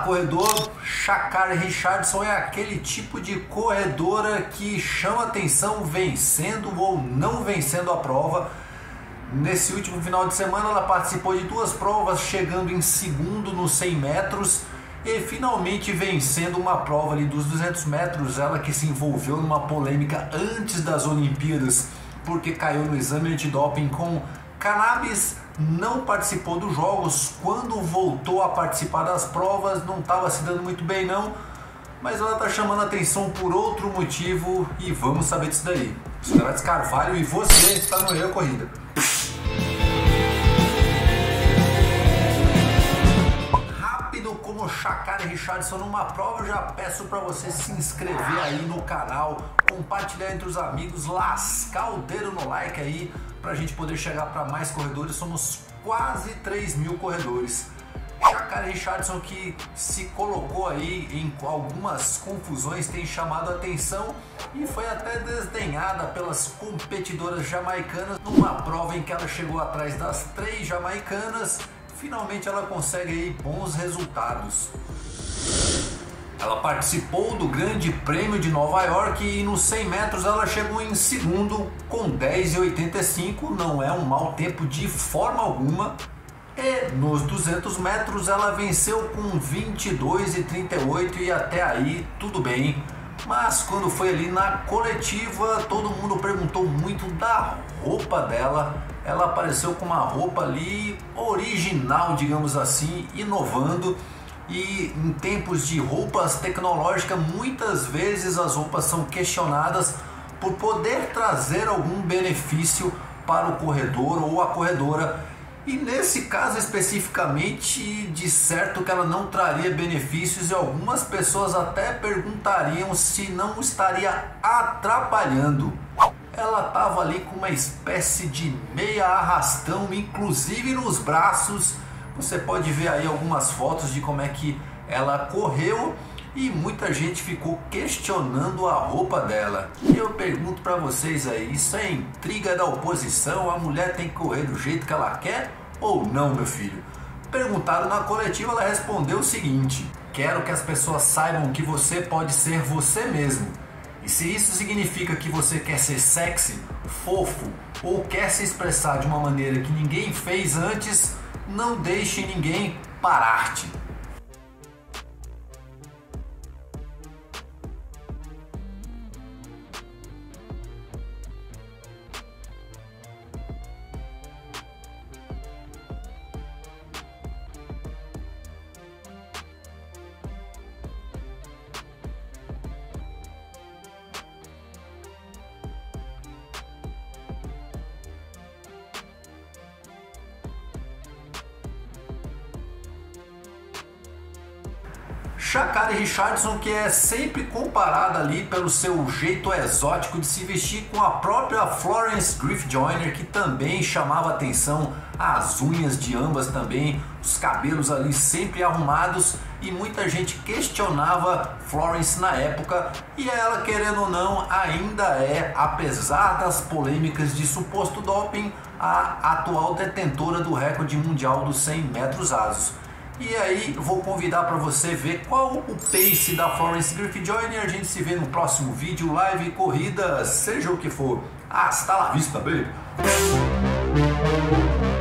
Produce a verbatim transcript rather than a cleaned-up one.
corredor, Sha'Carri Richardson é aquele tipo de corredora que chama atenção vencendo ou não vencendo a prova. Nesse último final de semana ela participou de duas provas, chegando em segundo nos cem metros e finalmente vencendo uma prova ali dos duzentos metros. Ela que se envolveu numa polêmica antes das Olimpíadas porque caiu no exame antidoping com cannabis, não participou dos jogos. Quando voltou a participar das provas não estava se dando muito bem não, mas ela está chamando a atenção por outro motivo e vamos saber disso daí. Sócrates Carvalho e você está no Eu Corrida. Rápido como Sha'Carri Richardson numa prova, eu já peço para você se inscrever aí no canal, compartilhar entre os amigos, lascar o dedo no like aí para a gente poder chegar para mais corredores. Somos quase três mil corredores. Sha'Carri Richardson, que se colocou aí em algumas confusões, tem chamado a atenção e foi até desdenhada pelas competidoras jamaicanas numa prova em que ela chegou atrás das três jamaicanas. Finalmente ela consegue aí bons resultados. Ela participou do Grande Prêmio de Nova York e nos cem metros ela chegou em segundo com dez e oitenta e cinco, não é um mau tempo de forma alguma. E nos duzentos metros ela venceu com vinte e dois e trinta e oito e até aí tudo bem. Mas quando foi ali na coletiva, todo mundo perguntou muito da roupa dela. Ela apareceu com uma roupa ali original, digamos assim, inovando. E em tempos de roupas tecnológicas, muitas vezes as roupas são questionadas por poder trazer algum benefício para o corredor ou a corredora. E nesse caso especificamente, de certo que ela não traria benefícios e algumas pessoas até perguntariam se não estaria atrapalhando. Ela estava ali com uma espécie de meia arrastão, inclusive nos braços. Você pode ver aí algumas fotos de como é que ela correu e muita gente ficou questionando a roupa dela. E eu pergunto para vocês aí, isso é intriga da oposição? A mulher tem que correr do jeito que ela quer ou não, meu filho? Perguntaram na coletiva, ela respondeu o seguinte: quero que as pessoas saibam que você pode ser você mesmo. E se isso significa que você quer ser sexy, fofo ou quer se expressar de uma maneira que ninguém fez antes, não deixe ninguém parar-te. Sha'Carri Richardson, que é sempre comparada ali pelo seu jeito exótico de se vestir com a própria Florence Griffith Joyner, que também chamava atenção, as unhas de ambas também, os cabelos ali sempre arrumados, e muita gente questionava Florence na época, e ela, querendo ou não, ainda é, apesar das polêmicas de suposto doping, a atual detentora do recorde mundial dos cem metros rasos. E aí vou convidar para você ver qual o pace da Florence Griffith Joyner. A gente se vê no próximo vídeo, live, corrida, seja o que for. Hasta la vista, baby!